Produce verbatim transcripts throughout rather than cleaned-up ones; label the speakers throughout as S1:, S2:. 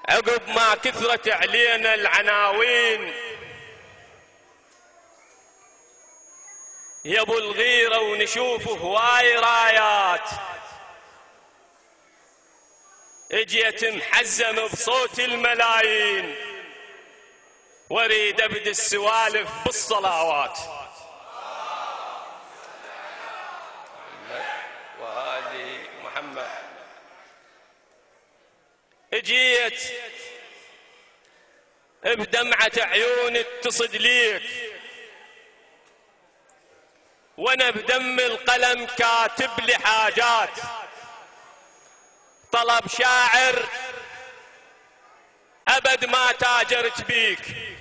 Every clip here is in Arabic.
S1: عقب ما كثرت علينا العناوين يا ابو الغيرة ونشوف هواي رايات، اجيت محزم بصوت الملايين واريد ابدي السوالف بالصلوات. وآل محمد. اجيت بدمعة عيوني اتصد ليك وانا بدم القلم كاتب لي حاجات، طلب شاعر ابد ما تاجرت بيك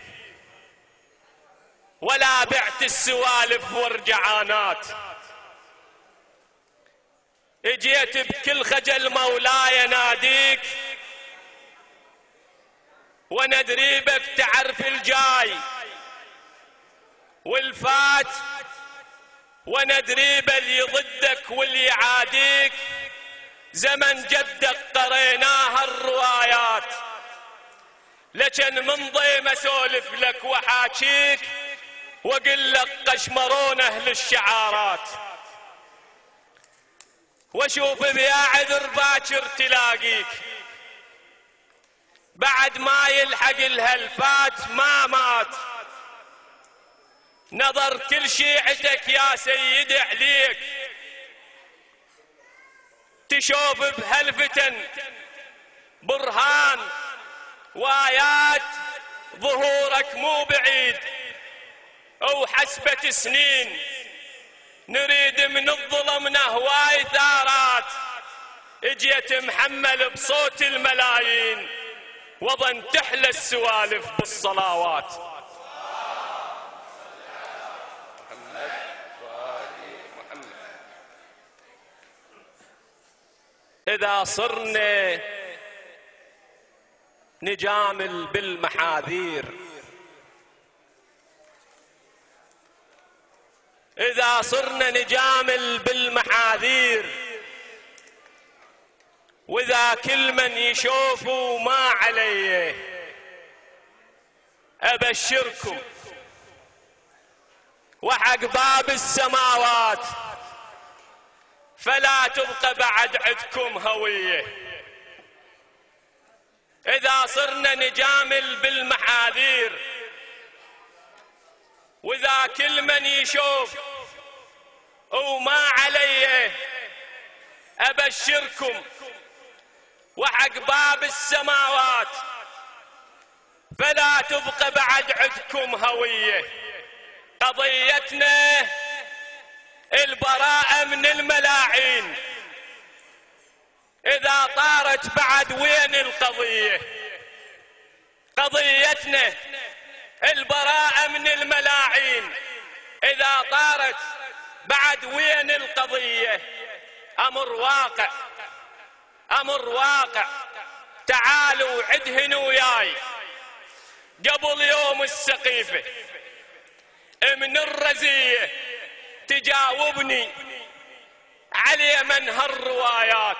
S1: ولا بعت السوالف ورجعانات. اجيت بكل خجل مولاي ناديك وانا دريبك تعرف الجاي والفات، وانا دريب اللي ضدك واللي يعاديك، زمن جدك قريناها الروايات، لكن من ضيم اسولف لك وحاكيك واقول لك قشمرون اهل الشعارات، واشوف بيا عذر باكر تلاقيك بعد ما يلحق الهلفات ما مات، نظر كل شيعتك يا سيدي عليك، تشوف بهلفتن برهان وآيات ظهورك مو بعيد، أو حسبة سنين نريد من الظلم هواي ثارات، اجيت محمل بصوت الملايين وظن تحلى السوالف بالصلوات. إذا صرنا نجامل بالمحاذير، إذا صرنا نجامل بالمحاذير، وإذا كل من يشوفوا ما عليه، أبشركم وحق باب السماوات فلا تبقى بعد عندكم هوية. إذا صرنا نجامل بالمحاذير، وإذا كل من يشوف وما عليه، أبشركم وحق باب السماوات فلا تبقى بعد عندكم هوية. قضيتنا البراءة من الملاعين، إذا طارت بعد وين القضية؟ قضيتنا البراءة من الملاعين، إذا طارت بعد وين القضية؟ أمر واقع، أمر واقع. تعالوا عدهن وياي قبل يوم السقيفة من الرزية تجاوبني علي من هالروايات،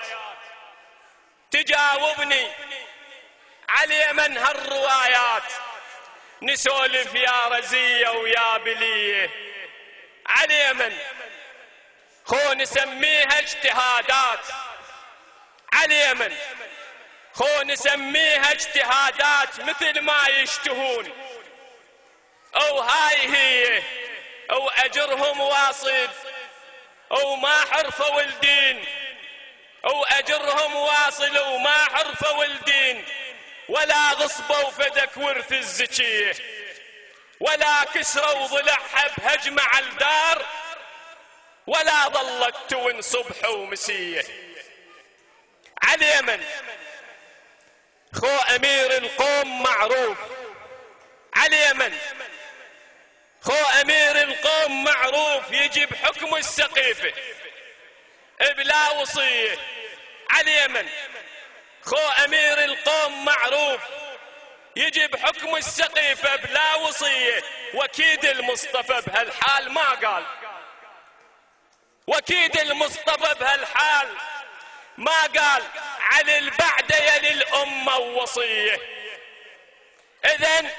S1: تجاوبني علي من هالروايات، نسولف يا رزية ويا بلية علي من خو نسميها اجتهادات، علي من خو نسميها اجتهادات مثل ما يشتهون، او هاي هي او اجرهم واصل او ما حرفوا الدين، او اجرهم واصل وما حرفوا الدين، ولا غصبوا فدك ورث الزكية، ولا كسروا ضلعها بهجمة على الدار، ولا ظلت تون صبح ومسية. على اليمن خو امير القوم معروف، على اليمن خو امير القوم معروف يجي بحكم السقيفة بلا وصية. على اليمن خو امير القوم معروف يجي بحكم السقيفة بلا وصية، واكيد المصطفى بهالحال ما قال، واكيد المصطفى بهالحال ما قال علي البعد يلي الأمة ووصية. إذن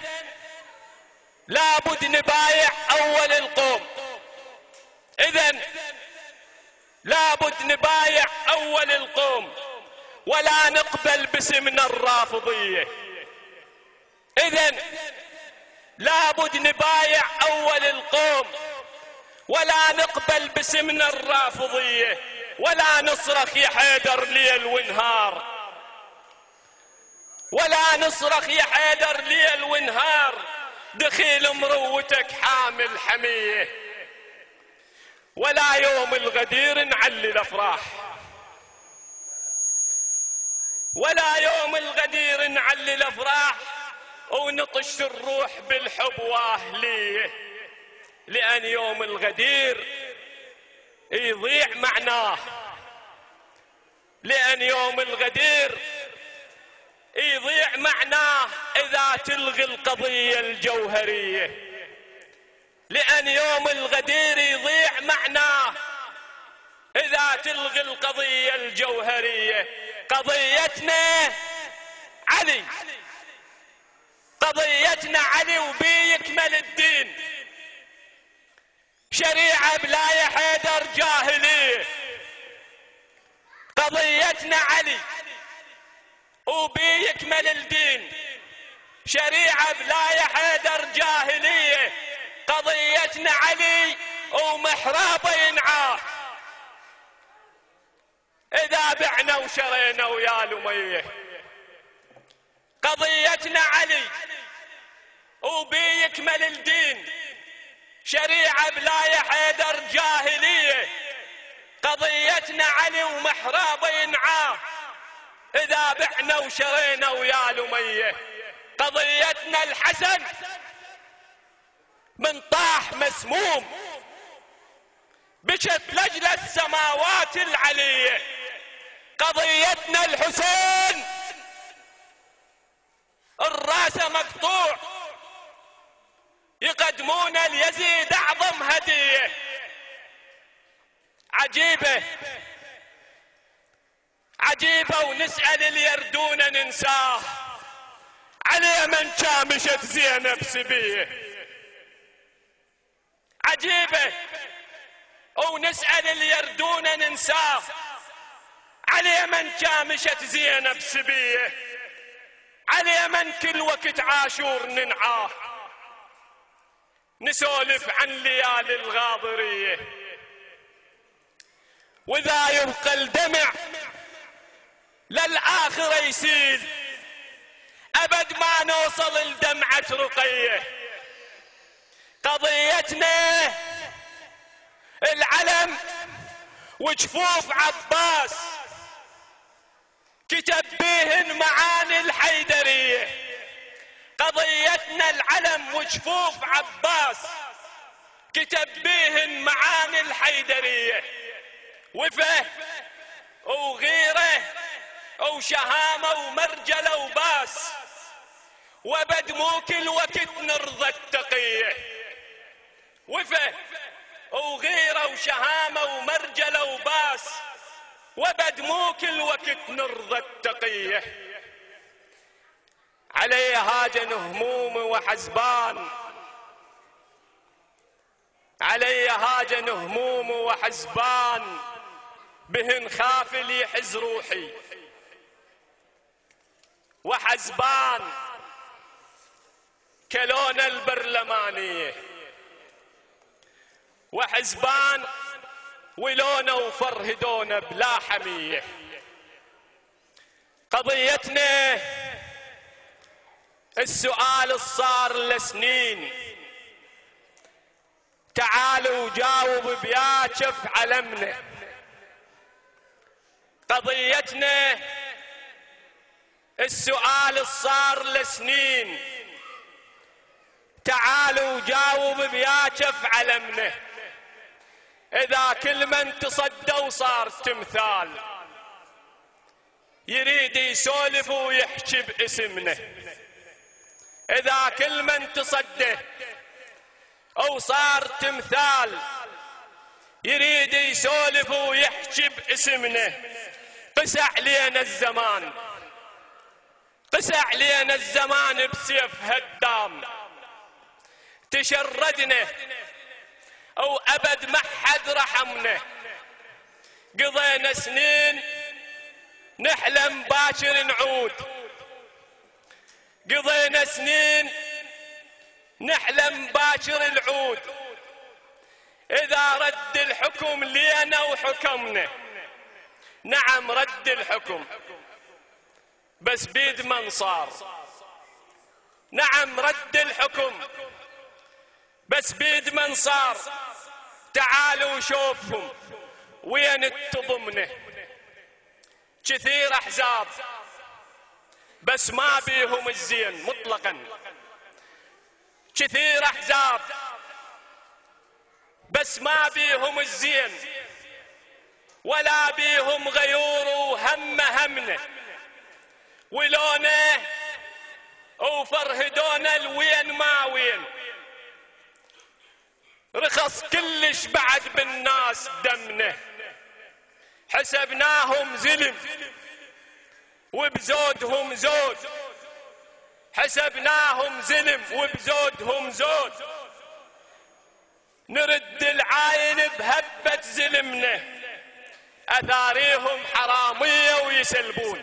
S1: لابد نبايع أول القوم، إذن لابد نبايع أول القوم ولا نقبل باسمنا الرافضية. إذن لابد نبايع أول القوم ولا نقبل باسمنا الرافضية، ولا نصرخ يا حيدر ليل ونهار، ولا نصرخ يا حيدر ليل ونهار دخيل مروتك حامل حمية، ولا يوم الغدير نعلي الأفراح، ولا يوم الغدير نعلي الأفراح ونطش الروح بالحب واهليه، لأن يوم الغدير يضيع معناه، لأن يوم الغدير يضيع معناه إذا تلغي القضية الجوهرية، لأن يوم الغدير يضيع معناه إذا تلغي القضية الجوهرية. قضيتنا علي، قضيتنا علي وبي يكمل الدين، شريعة بلا يا حيدر جاهلية. قضيتنا علي وبي يكمل الدين، شريعة بلا يا حيدر جاهلية. قضيتنا علي ومحرابه ينعاه إذا بعنا وشرينا ويا لميه. قضيتنا علي وبي يكمل الدين، شريعة بلا يا حيدر جاهلية. قضيتنا علي ومحرابه ينعاه إذا بعنا وشرينا ويا لميه. قضيتنا الحسن من طاح مسموم بشت لجل السماوات العلية. قضيتنا الحسين الراس مقطوع يقدمون اليزيد أعظم هدية. عجيبة عجيبة ونسأل اليردون ننساه، علي من شامشت زينب سبيه. عجيبة ونسأل اليردون ننساه، علي من شامشت زينب سبيه. علي من كل وقت عاشور ننعاه، نسولف عن ليالي الغاضرية. وإذا يبقى الدمع للآخرة يسيل، أبد ما نوصل لدمعة رقية. قضيتنا العلم وجفوف عباس كتب بيهن معاني الحيدرية. قضيتنا العلم وجفوف عباس كتب بيهن معاني الحيدرية. وفه وغيره وشهامة ومرجلة وباس، وبد مو كل وقت نرضى التقية. وفه وغيره وشهامة ومرجلة وباس، وبد مو كل وقت نرضى التقية. علي هاجن هموم وحزبان، علي هاجن هموم وحزبان بهن خافل يحز روحي. وحزبان كلون البرلمانية، وحزبان ولونه وفرهدونه بلا حمية. قضيتنا السؤال الصار لسنين، تعالوا وجاوب بياكف علمنا. قضيتنا السؤال الصار لسنين، تعالوا وجاوب بياكف علمنا. إذا كل من تصدى وصار تمثال يريد يسولف ويحكي باسمنا، إذا كل من تصدى وصار تمثال يريد يسولف ويحكي باسمنا. قسى علينا الزمان، قسى علينا الزمان بسيف هدام، تشردنا او ابد ما حد رحمنا، قضينا سنين نحلم باكر نعود، قضينا سنين نحلم باكر العود، اذا رد الحكم لينا وحكمنا، نعم رد الحكم بس بيد من صار، نعم رد الحكم بس بيد من صار، تعالوا شوفهم وين تضمنه، كثير احزاب بس ما بيهم الزين مطلقا، كثير احزاب بس ما بيهم الزين، ولا بيهم غيور وهم همنا، ولونه وفرهدونا الوين ما وين، رخص كلش بعد بالناس دمنا، حسبناهم زلم وبزودهم زود، حسبناهم زلم وبزودهم زود، نرد العاين بهبة زلمنا، اثاريهم حرامية ويسلبون،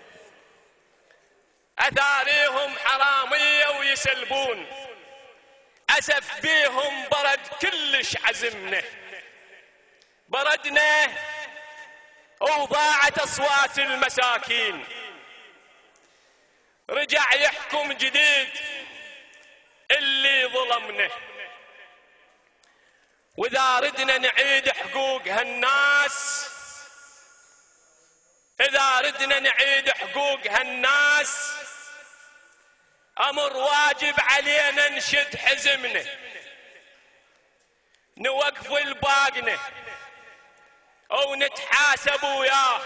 S1: اثاريهم حرامية ويسلبون، اسف بيهم برد كلش عزمنا، بردنا وضاعت اصوات المساكين، رجع يحكم جديد اللي ظلمنا، واذا ردنا نعيد حقوق هالناس، اذا ردنا نعيد حقوق هالناس، امر واجب علينا نشد حزمنا، نوقف الباقنا او نتحاسب وياه،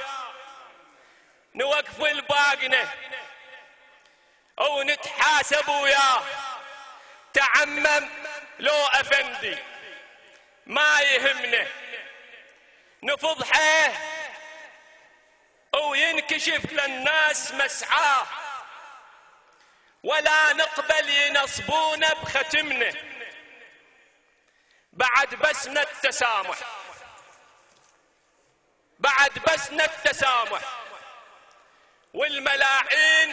S1: نوقف الباقنا او نتحاسب وياه، تعمم لو افندي ما يهمنا، نفضحه وينكشف للناس مسعاه، ولا نقبل ينصبونا بختمنا، بعد بسنا التسامح، بعد بسنا التسامح، والملاعين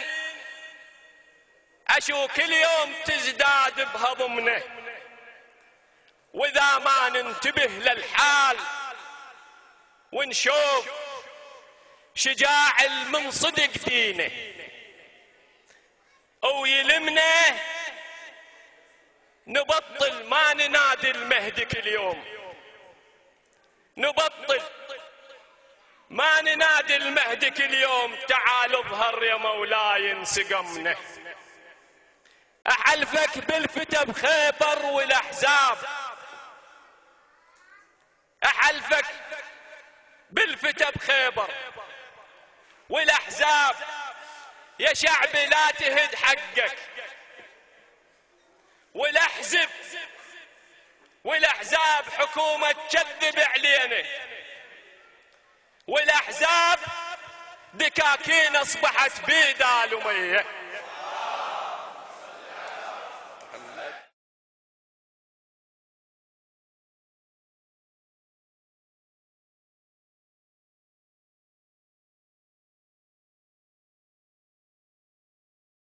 S1: اشو كل يوم تزداد بهضمنا، واذا ما ننتبه للحال ونشوف شجاع المنصدق فينا ويلمنا، نبطل ما ننادي المهدي كل يوم، نبطل ما ننادي المهدي كل يوم، تعال اظهر يا مولاي انسقمنا، احلفك بالفتى بخيبر والاحزاب، احلفك بالفتى بخيبر والاحزاب، يا شعبي لا تهد حقك، والاحزب والاحزاب حكومة تكذب علينا، والاحزاب دكاكين اصبحت بيد الاميه،